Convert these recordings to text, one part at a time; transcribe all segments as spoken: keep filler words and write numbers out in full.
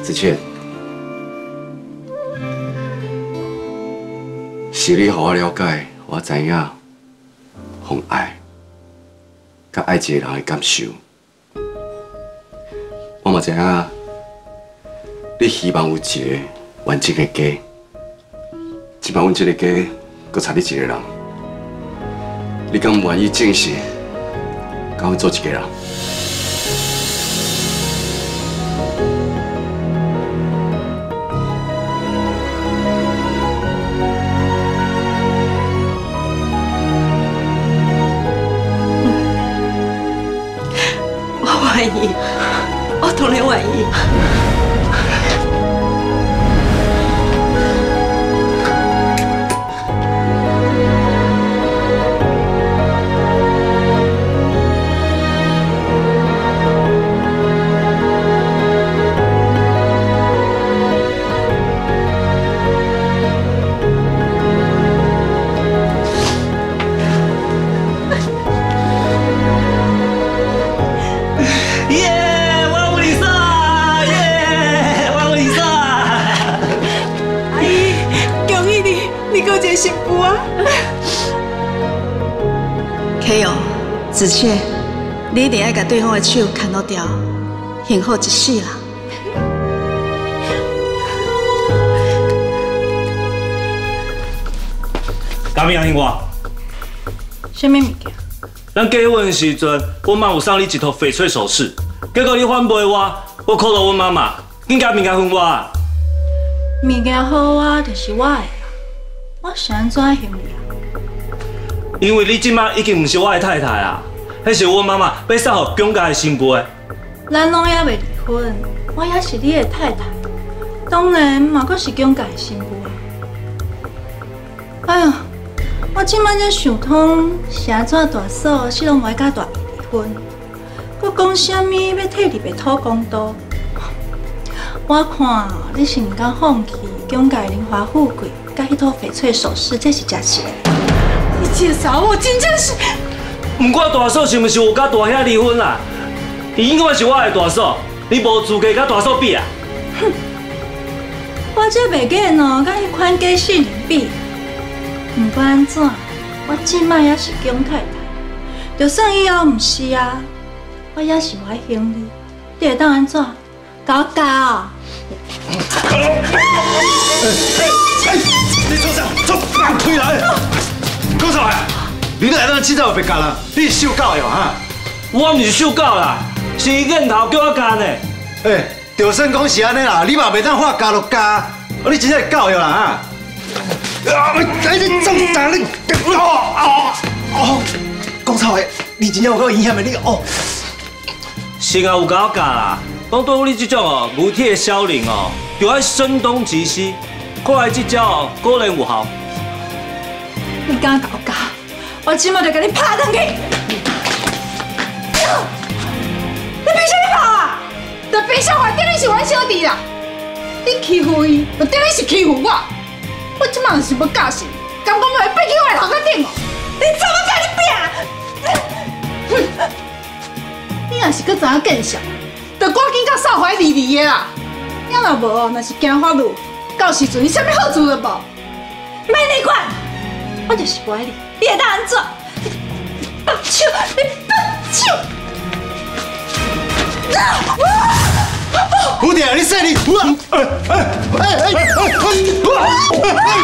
子倩，是你互我了解，我知影，互爱，甲爱一个人的感受。我嘛知影，你希望有一个完整的家。即摆阮这个家，搁差你一个人，你敢愿意正式甲阮做一个人？ 愿意，我当然愿意。幸福啊！K 哦，子倩，你一定要把对方的手牵到掉，幸福一世啦！ 嘉明阿英我， 什么物件？ 咱结婚的时阵，我妈有送你一套翡翠首饰，结果你反背我，我考到阮妈妈，紧甲物件分我。 物件好啊，就是我的。 我是安怎想你啊？ 因为你即摆已经唔是我的太太啊，迄是我妈妈要送予蒋家的新妇的。 咱拢还未离婚，我也是你的太太，当然嘛，阁是蒋家的新妇啊。哎呀，我即摆才想通，是安怎大嫂是拢袂甲大妹离婚，阁讲啥物要替你白土公道。我看你是唔敢放弃蒋家的荣华富贵。 甲迄套翡翠首饰，这是真实的。你介绍我真正是…… 不管大嫂是毋是有甲大兄离婚啦，伊永远是我的大嫂，你无资格甲大嫂比啊！ 哼，我这袂瘾哦，甲迄款假死人比。不管安怎，我即摆也是蒋太太，就算以后毋是啊，我也是我的兄弟，你会当安怎？甲我教哦！ 你坐上，坐，放开来！讲啥呀？你来咱凊彩有别干啦？你是受教的哈？ 我毋是受教啦，是伊瘾头叫我干的。 哎，就算讲是安尼啦，你嘛袂当话加就加，你真正教的啦哈！啊！哎，你做啥你？哦哦哦！讲啥话？你真正有够危险的你哦！ 是啊，有甲我教啦。 讲对你这种哦无铁的小人哦，就爱声东击西，看来这招哦果然有效。 你敢搞我教，我即马就给你拍转去！你凭啥物拍啊？就凭啥话等于是阮小弟啦？你欺负伊，就等于是欺负我。我即马就是要教训，敢讲要飞去我的头壳顶哦！你怎么跟你拼？你若是搁知影见笑。 就赶紧甲少怀离离的啦！你若无哦，若是惊法律，到时阵你啥物好处都无。免你管，我就是不爱你，你会当安怎？你放手，你放手！ 蝴蝶，你说你，哎哎哎哎哎！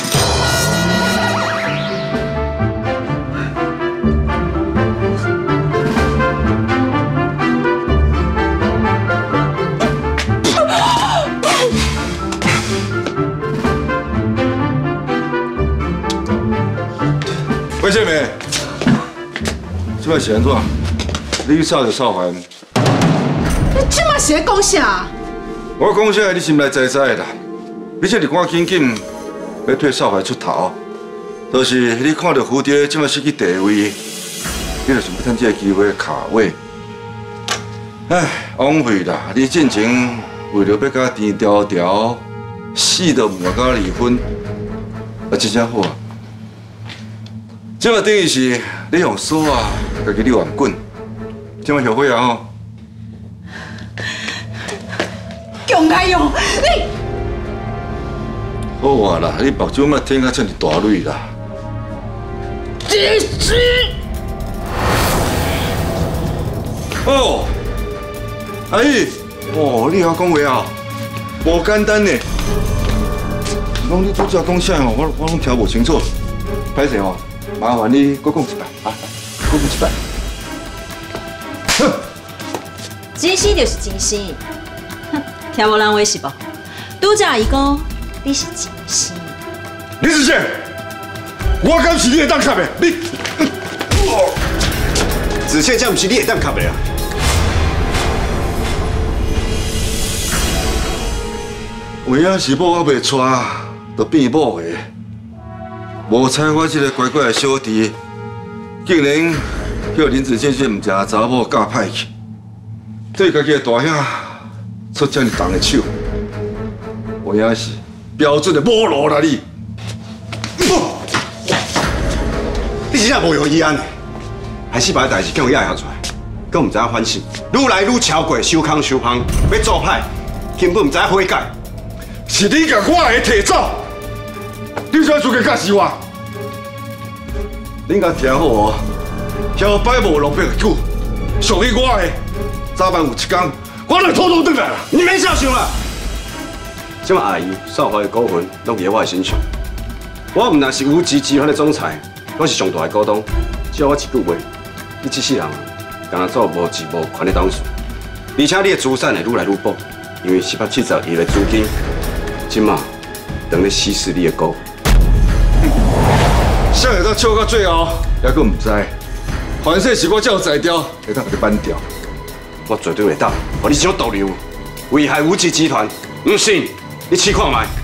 魏建美，这摆是安怎？你去吵着少凡？ 你即马是在讲啥？ 我讲啥？你心内知知的啦。而且你赶紧紧要替少凡出头，就是你看到蝴蝶即摆失去地位，你就想要趁这个机会卡位。唉，枉费啦！你进前为了要甲田条条死都唔愿甲离婚，啊，真正好啊！ 这嘛等于是你用锁啊，家己你玩滚，这嘛后悔啊吼！ 姜强开哦！你好啊啦，你目睭莫天甲遮尔大蕊啦。 这是哦，阿姨，哦，你晓讲话啊？无简单呢。是讲你拄则讲啥哦？我我拢听无清楚。歹势哦，麻烦你搁讲一摆啊，搁讲一摆。哼， 真生就是真生，哼，听无人话是无？拄则伊讲你是真生， 你是谁？我敢是你的当卡的？你， 子倩这不是你的当卡的啊！ 有影是某我袂娶，就变某的。无猜我这个乖乖的小弟，竟然叫林子健这唔正查某教歹去，对家己的大兄出这么重的手，有影是标准的侮辱啦你！ 你真正无用意安的，害死把代志叫我压下出来，更唔知影反省，愈来愈超过，收空收芳，要做歹，根本唔知影悔改。 是你甲我的摕走，你怎资格假死我？恁甲听好哦，晓摆无落魄的久，属于我的，早晚有一天，我来偷偷回来啦。 你免小想啦！即马阿姨、少华的股份拢伫我的身上，我毋但是无极集团的总裁，我是上大的股东。只要我一句话，你这世人敢若做无治无权的董事，而且你的资产会愈来愈薄，因为四百七十亿的资金。今嘛，等咧稀释你的股， 谁会当笑到最后，还佫唔知，反正是我照裁掉，会当把你扳掉。 我绝对会当，互你小导流，危害无极集团。唔信，你试看卖。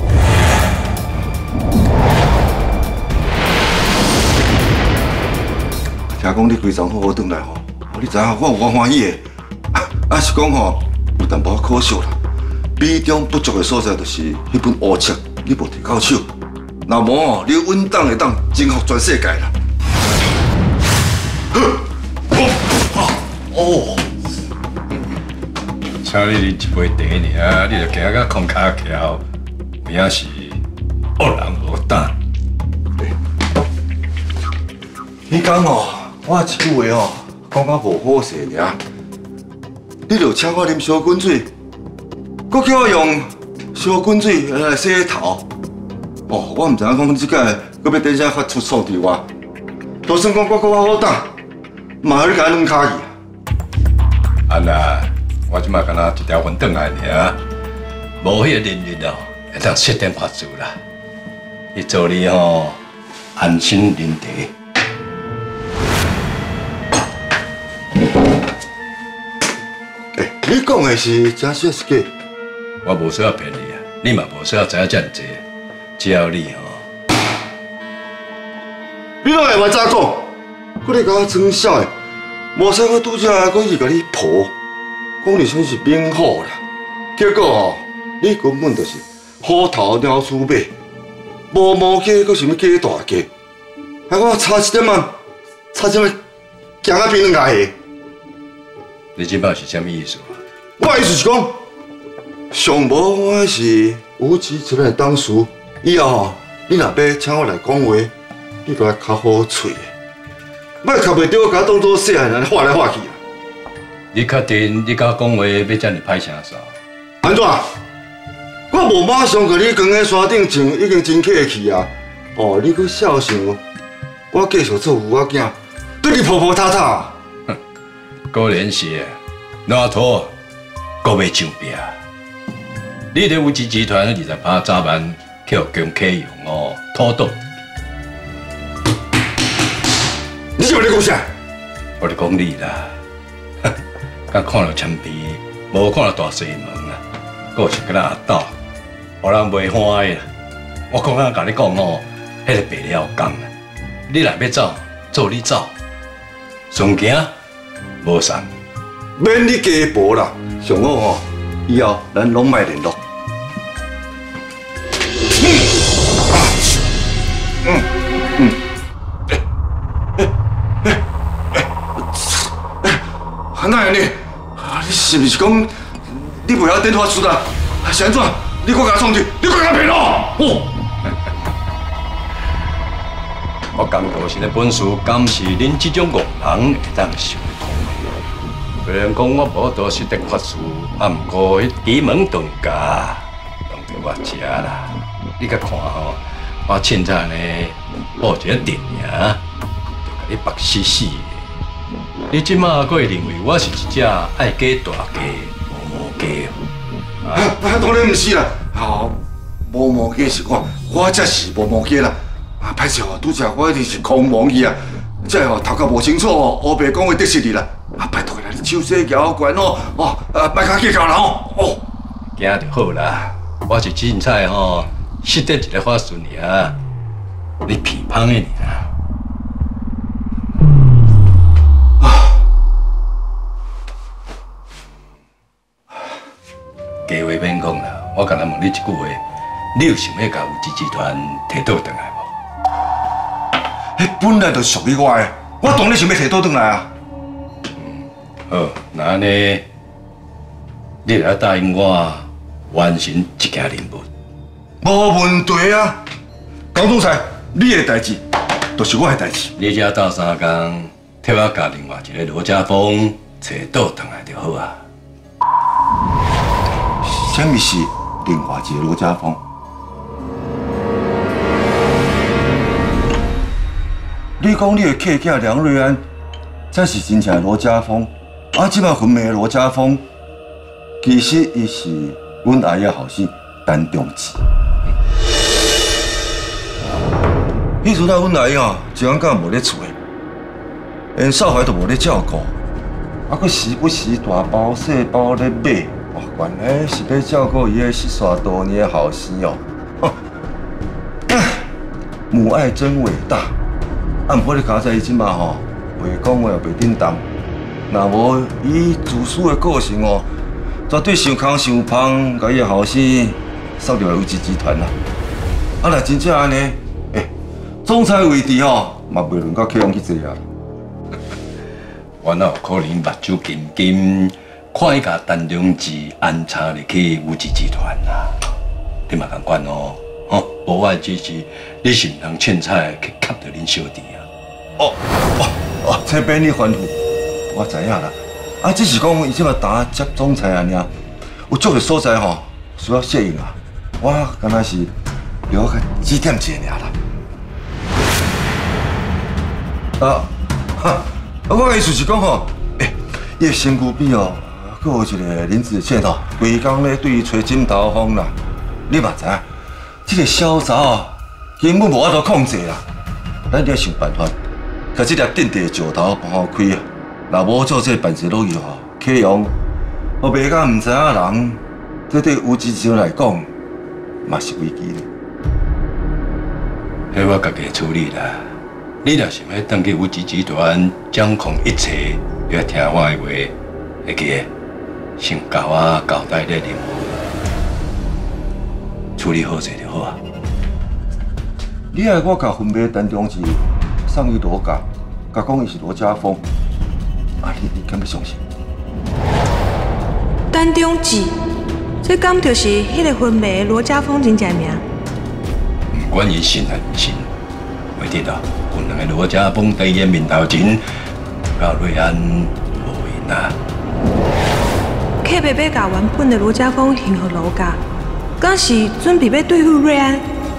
听讲你规张好好转来吼，你知影我有我欢喜的，啊是讲吼有淡薄可惜啦。美中不足的所在，就是迄本乌册你无摕到手，若无哦，你稳当会当征服全世界啦。哦， 请你啉一杯茶尔，你就行到空脚桥，有影是恶人无胆。 你讲哦，我一句话哦，讲到无好势尔，你就请我啉小滚水。搁叫我用小滚水来洗头，哦，我唔知影讲即届搁要等下发出错伫我，就算讲我搁我好打，嘛要你甲软骹去。 安那，我即马敢若一条魂转来尔，无迄个能力哦，会当熄电发住啦。伊做你吼安心啉茶。 诶，你讲的是真实是假？ 我无需要骗你啊，你嘛无需要知影遮尔济，只要你吼， 你拢会话咋讲？搁咧甲我装笑的，无使我拄则搁去甲你抱，讲你算是免好啦。结果哦，你根本就是虎头鸟鼠尾，无毛鸡搁想要鸡大鸡，害我差一点啊，差一点行到冰两崖下。 你即摆是啥物意思啊？ 我意思是讲。上无我是无极这边的董事，以后吼，你若要请我来讲话，你都要较好嘴的，莫较袂着甲我当作细汉人画来画去啦。 你确定你甲我讲话要遮尔歹声扫？ 安怎？我无马上甲你扛喺山顶种，已经真客气啊。哦，你搁孝顺哦，我继续做父仔囝，对你婆婆塔塔。 哼，果然是，烂土搁要上壁。你伫有志集团二十趴早晚去互强启用哦，土豆。 你是要咧讲啥？ 我咧讲你啦，哼，甲看到铅笔，无看到大西门啊，阁有一个阿斗，互人袂欢喜啦。我刚刚甲你讲哦，迄个白了工啊，你若要走，做你走，顺行无送。 免你家婆啦，上好吼，以后咱拢莫联络。嗯嗯，哎哎哎哎，哪样呢？你是不是讲你袂晓电话出来，是安怎？你搁甲创去，你搁甲骗我！哦。 我工作时的本事，敢是恁这种恶人会当想通的。虽然讲我无多识得法术，啊，毋过迄奇门遁甲，当着我食啦。你甲看吼，我凊彩呢报一个电影，就甲你绑死死的。你即马佫会认为我是一只爱鸡大鸡无毛鸡？ 啊，当然毋是啦，哦，无毛鸡是我，我才是无毛鸡啦。 啊，歹势哦，拄则我一定是空忙去啊，即哦头壳无清楚哦，黑白讲话得失你啦。啊，拜托啦，你手势摇悬哦，哦，啊，别甲计较人哦，哦。 惊就好啦，我是凊彩吼，识得一个法术尔，你偏芳的尔。啊，假话免讲啦，我甲咱问你一句话，你有想要甲有志集团摕倒转来无？ 迄本来就属于我的，我当然想要摕倒转来啊。 嗯，好，那安尼，你来答应我完成这件任务。 无问题啊，高总裁，你的代志就是我的代志。 你只要斗三工，替我甲另外一个罗家峰找倒转来就好啊。 什么是另外一个罗家峰？ 你讲你的客囝梁瑞安，才是真正的罗家峰，啊，即摆昏迷的罗家峰，其实伊是阮阿姨的后生陈中志。迄阵啊，阮阿姨哦，一晚间无咧厝诶，连少怀都无咧照顾，啊，佮时不时大包小包咧买，哇，原来是要照顾伊个失散多年的后生哦。唉，母爱真伟大。 啊，毋过你卡在伊即马吼，袂讲话又袂顶当，若无伊自私的个性哦，绝对想空想胖，甲伊的后生送入有志集团啦。啊，若真正安尼，诶，总裁位置吼，嘛袂轮到客人去坐啊。 我哪有可能目睭金金，看伊甲陈良志安插入去有志集团啊？你嘛共管哦，吼，无我的支持，你是毋通凊彩去吸到恁小弟啊？ 哦哦哦，这边你吩咐，我知影啦。啊，只是讲伊即马打接总裁安尔，有足个所在吼需要适应啊。我敢若是了解指点一下尔啦。啊哈，我意思是讲吼，诶，伊的身躯边哦，佮有一个林子倩哦，规工咧对伊吹枕头风啦。你嘛知影，这个小查哦，根本无法度控制啦。咱得想办法。 甲这粒定地石头帮好开啊！若无做这办事落去吼，客用，我袂甲唔知影人，这对有志集团来讲，嘛是危机咧。 迄我家己处理啦。你若想要登去有志集团掌控一切，要听我的话，会记得先甲我交代这任务，处理好势就好啊。 你爱我甲分别陈中志。 送伊罗家，甲讲伊是罗家峰，啊，你你敢要相信？ 陈中志，这敢就是迄个昏迷的罗家峰真正名？ 不管伊信还唔信，袂得啦。有两个罗家峰在伊面头前，甲瑞安无缘啊。 客爸爸甲原本的罗家峰献互罗家，敢是准备要对付瑞安？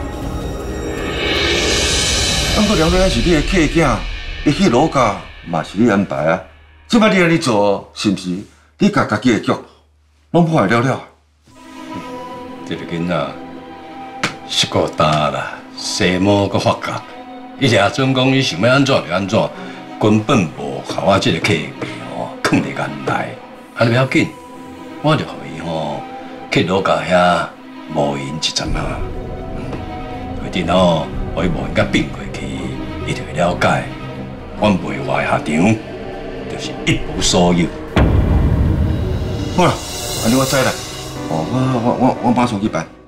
不过梁瑞安是你的客囝，伊去罗家嘛是你安排啊。即摆你安尼做，是毋是？你甲家己的局拢破坏了了？ 这个囡仔是个大啦，西毛阁发觉，伊掠准讲伊想要安怎就安怎，根本无甲我这个客爸吼藏伫眼内。啊，你不要紧，我就互伊吼去罗家遐无闲一阵啊。嗯，规定吼，互伊无闲甲变过。 伊就会了解，阮陪我的下场就是一无所有。 好啦，安尼我知啦。哦，我我我我马上去办。